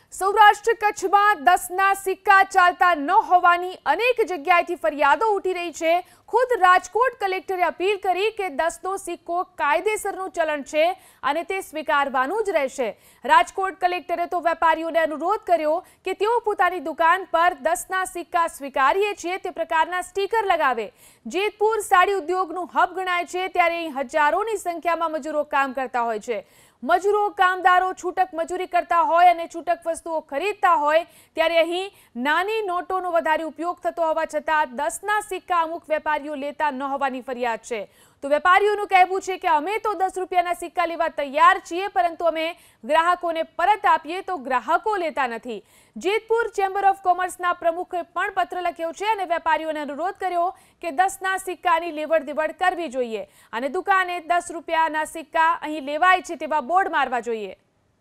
સૌરાષ્ટ્ર કચ્છમાં 10ના સિક્કા ચાલતા ન હોવાની અનેક જગ્યાએથી ફરિયાદો ઉઠી રહી છે। ખુદ રાજકોટ કલેક્ટરે અપીલ કરી કે 10નો સિક્કો કાયદેસરનું ચલણ છે અને તે સ્વીકારવાનું જ રહેશે। રાજકોટ કલેક્ટરે તો વેપારીઓને અનુરોધ કર્યો કે તેઓ પોતાની દુકાન પર 10ના સિક્કા સ્વીકારીએ છીએ તે પ્રકારના સ્ટીકર લગાવે। જેતપુર સાડી ઉદ્યોગનું હબ ગણાય છે ત્યારે અહીં હજારોની સંખ્યામાં મજૂરો કામ કરતા હોય છે। મજૂરો કામદારો છૂટક મજૂરી કરતા હોય અને છૂટક વસ્તુઓ ખરીદતા હોય ત્યારે અહીં નાની નોટોનો વધારે ઉપયોગ થતો હોવા છતાં 10ના સિક્કા અમુક વેપારીઓ લેતા ન હોવાની ફરિયાદ છે। તો વેપારીઓનું કહેવું છે કે અમે તો 10 રૂપિયાના સિક્કા લેવા તૈયાર છીએ પરંતુ અમે ગ્રાહકોને પરત આપીએ તો ગ્રાહકો લેતા નથી। જેતપુર ચેમ્બર ઓફ કોમર્સના પ્રમુખે પણ પત્ર લખ્યો છે અને વેપારીઓને અનુરોધ કર્યો કે 10ના સિક્કાની લેવડ દેવડ કરવી જોઈએ અને દુકાને 10 રૂપિયાના સિક્કા અહીં લેવાય છે તેવા બોર્ડ મારવા જોઈએ।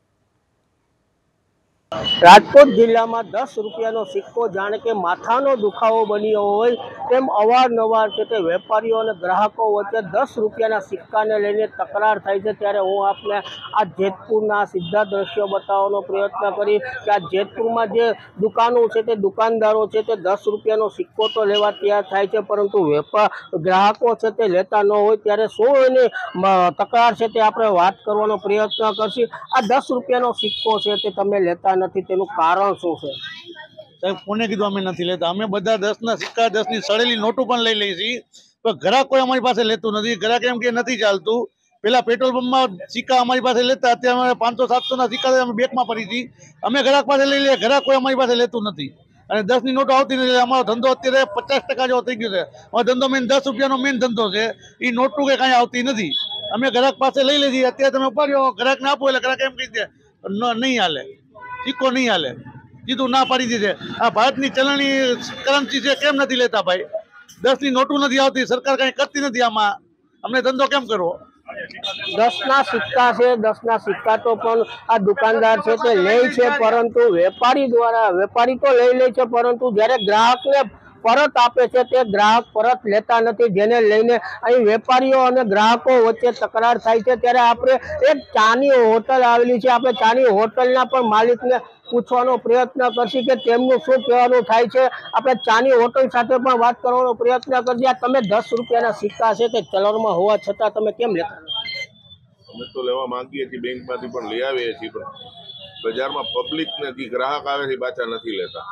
રાજકોટ જિલ્લામાં 10 રૂપિયાનો સિક્કો જાણે કે માથાનો દુખાવો બન્યો હોય તેમ અવારનવાર છે તે વેપારીઓ અને ગ્રાહકો વચ્ચે 10 રૂપિયાના સિક્કાને લઈને તકરાર થાય છે। ત્યારે હું આપને આ જેતપુરના સીધા દ્રશ્યો બતાવવાનો પ્રયત્ન કરી કે આ જેતપુરમાં જે દુકાનો છે તે દુકાનદારો છે તે 10 રૂપિયાનો સિક્કો તો લેવા તૈયાર થાય છે પરંતુ ગ્રાહકો છે તે લેતા ન હોય ત્યારે શું એની તકરાર છે તે આપણે વાત કરવાનો પ્રયત્ન કરશું। આ 10 રૂપિયાનો સિક્કો છે તે તમે લેતા નથી તેનું કારણ શું છે? સાહેબ કોને કીધું અમે નથી લેતા? અમે બધા 10ના સિક્કા 10ની સડેલી નોટો પણ લઈ લઈએ છીએ પણ ગ્રાહક કોઈ અમારી પાસે લેતું નથી। ગ્રાહક એમ કે નથી ચાલતું। પેલા પેટ્રોલ પંપમાં સિક્કા અમારી પાસે લેતા અત્યારે અમે 500-700ના સિક્કા અમે બેગમાં પડી છીએ। અમે ગ્રાહક પાસે લઈ લઈએ, ગ્રાહક કોઈ અમારી પાસે લેતું નથી અને 10ની નોટો આવતી નથી। અમારો ધંધો અત્યારે 50% જેવો થઈ ગયો છે। અમારો ધંધો મેન 10 રૂપિયાનો મેન ધંધો છે। એ નોટું કે કાંઈ આવતી નથી। અમે ગ્રાહક પાસે લઈ લઈએ છીએ। અત્યારે તમે ઉપાડ્યો ગ્રાહકને આપો એટલે ગ્રાહક એમ કહી દે નહીં હાલે, સિક્કો નહીં હાલે, સીધું ના પાડી દીધે। આ ભારતની ચલણી કરન્સી છે કેમ નથી લેતા ભાઈ? 10ની નોટું નથી આવતી, સરકાર કઈ કરતી નથી આમાં, અમને ધંધો કેમ કરવો? 10ના સિક્કા છે, 10ના સિક્કા તો પણ આ દુકાનદાર છે તે લે છે પરંતુ વેપારી તો લઈ લે છે પરંતુ જ્યારે ગ્રાહકને પરત આપે છે તે ગ્રાહક પરત લેતા નથી, જેને લઈને અહીં વેપારીઓ અને ગ્રાહકો વચ્ચે તકરાર થાય છે। ત્યારે આપણે એક ચાની હોટલ આવેલી છે, આપણે ચાની હોટલના પણ માલિકને પૂછવાનો પ્રયત્ન કરશી કે તેમનું શું કહેવાનું થાય છે। આપણે ચાની હોટલ સાથે પણ વાત કરવાનો પ્રયત્ન કરીએ। તમે 10 રૂપિયાના સિક્કા છે તે ચલણમાં હોવા છતાં તમે કેમ લેતા નથી? અમે તો લેવા માંગીએ છીએ, બેંકમાંથી પણ લઈ આવીએ છીએ પણ બજારમાં પબ્લિક નથી, ગ્રાહક આવે છે પાછા નથી લેતા।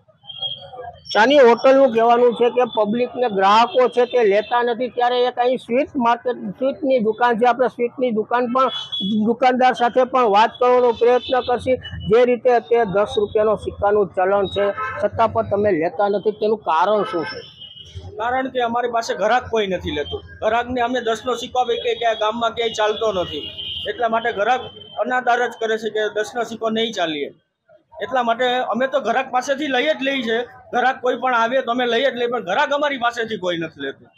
ચાની હોટલનું કહેવાનું છે કે પબ્લિકને ગ્રાહકો છે તે લેતા નથી। ત્યારે એક અહીં સ્વીટ માર્કેટ સ્વીટની દુકાન છે, આપણે સ્વીટની દુકાન પણ દુકાનદાર સાથે પણ વાત કરવાનો પ્રયત્ન કરશી। જે રીતે અત્યારે 10 રૂપિયાનો સિક્કાનું ચલણ છે છતાં પણ તમે લેતા નથી તેનું કારણ શું છે? કારણ કે અમારી પાસે ગ્રાહક કોઈ નથી લેતું। ગ્રાહકને અમે 10નો સિક્કો આપી કે આ ગામમાં ક્યાંય ચાલતો નથી, એટલા માટે ગ્રાહક અનાદાર જ કરે છે કે 10નો સિક્કો નહીં ચાલીએ। એટલા માટે અમે તો ગ્રાહક પાસેથી લઈ જ લઈએ છીએ। ગ્રાહક કોઈ પણ આવે તો અમે લઈ જ લઈએ પણ ગ્રાહક અમારી પાસેથી કોઈ નથી લેતું।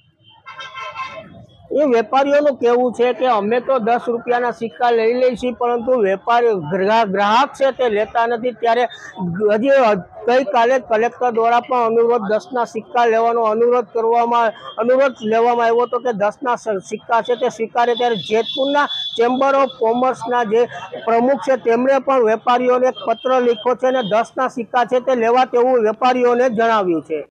એ વેપારીઓનું કહેવું છે કે અમે તો 10 રૂપિયાના સિક્કા લઈ લઈએ છીએ પરંતુ વેપારી ગ્રાહક છે તે લેતા નથી। ત્યારે હજી ગઈકાલે કલેક્ટર દ્વારા પણ અનુરોધ 10ના સિક્કા લેવાનો અનુરોધ લેવામાં આવ્યો હતો કે 10ના સિક્કા છે તે સ્વીકારે। ત્યારે જેતપુરના ચેમ્બર ઓફ કોમર્સના જે પ્રમુખ છે તેમણે પણ વેપારીઓને એક પત્ર લખ્યો છે અને 10ના સિક્કા છે તે લેવા તેવું વેપારીઓને જણાવ્યું છે।